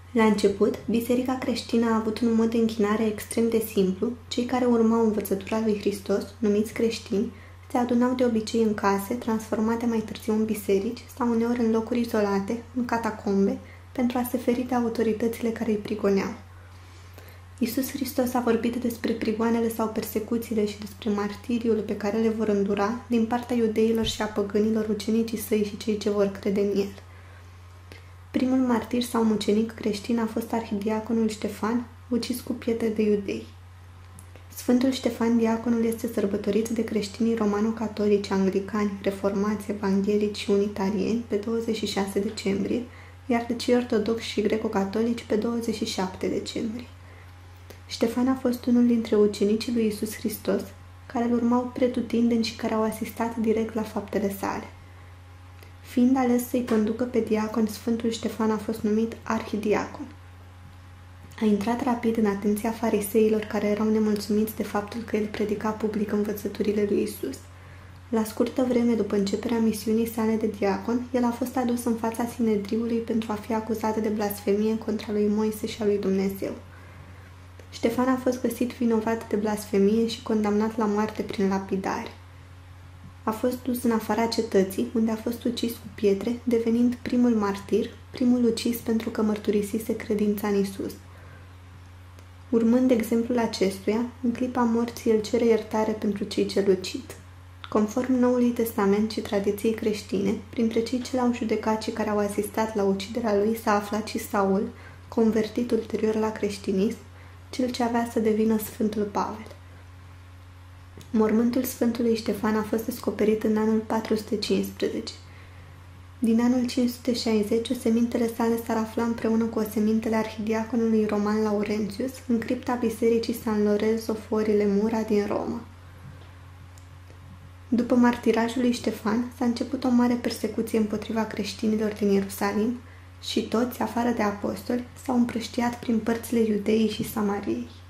La început, biserica creștină a avut un mod de închinare extrem de simplu. Cei care urmau învățătura lui Hristos, numiți creștini, se adunau de obicei în case, transformate mai târziu în biserici sau uneori în locuri izolate, în catacombe, pentru a se feri de autoritățile care îi prigoneau. Iisus Hristos a vorbit despre prigoanele sau persecuțiile și despre martiriul pe care le vor îndura din partea iudeilor și a păgânilor, ucenicii săi și cei ce vor crede în el. Primul martir sau mucenic creștin a fost arhidiaconul Ștefan, ucis cu pietre de iudei. Sfântul Ștefan diaconul este sărbătorit de creștinii romano-catolici, anglicani, reformați, evanghelici și unitarieni pe 26 decembrie, iar de cei ortodoxi și greco-catolici pe 27 decembrie. Ștefan a fost unul dintre ucenicii lui Iisus Hristos, care îl urmau pretutindeni și care au asistat direct la faptele sale. Fiind ales să-i conducă pe diacon, Sfântul Ștefan a fost numit arhidiacon. A intrat rapid în atenția fariseilor, care erau nemulțumiți de faptul că el predica public învățăturile lui Iisus. La scurtă vreme după începerea misiunii sale de diacon, el a fost adus în fața Sinedriului pentru a fi acuzat de blasfemie contra lui Moise și a lui Dumnezeu. Ștefan a fost găsit vinovat de blasfemie și condamnat la moarte prin lapidare. A fost dus în afara cetății, unde a fost ucis cu pietre, devenind primul martir, primul ucis pentru că mărturisise credința în Iisus. Urmând exemplul acestuia, în clipa morții el cere iertare pentru cei ce l ucid. Conform Noului Testament și tradiției creștine, printre cei ce l-au judecat și care au asistat la uciderea lui s-a aflat și Saul, convertit ulterior la creștinism, cel ce avea să devină Sfântul Pavel. Mormântul Sfântului Ștefan a fost descoperit în anul 415. Din anul 560, osemintele sale s-ar afla împreună cu osemintele arhidiaconului roman Laurentius în cripta bisericii San Lorenzo fuori le Mura din Roma. După martirajul lui Ștefan, s-a început o mare persecuție împotriva creștinilor din Ierusalim și toți, afară de apostoli, s-au împrăștiat prin părțile Iudeii și Samariei.